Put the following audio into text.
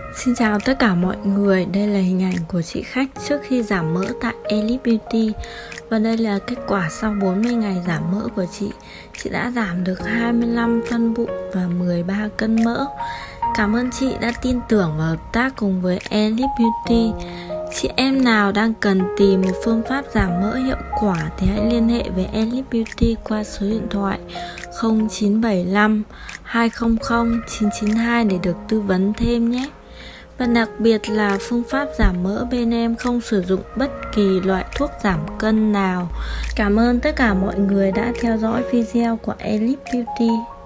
Xin chào tất cả mọi người, đây là hình ảnh của chị khách trước khi giảm mỡ tại Elite Beauty. Và đây là kết quả sau 40 ngày giảm mỡ của chị. Chị đã giảm được 25 phân bụng và 13 cân mỡ. Cảm ơn chị đã tin tưởng và hợp tác cùng với Elite Beauty. Chị em nào đang cần tìm một phương pháp giảm mỡ hiệu quả thì hãy liên hệ với Elite Beauty qua số điện thoại 0975 200 992 để được tư vấn thêm nhé. Và đặc biệt là phương pháp giảm mỡ bên em không sử dụng bất kỳ loại thuốc giảm cân nào. Cảm ơn tất cả mọi người đã theo dõi video của Elite Beauty.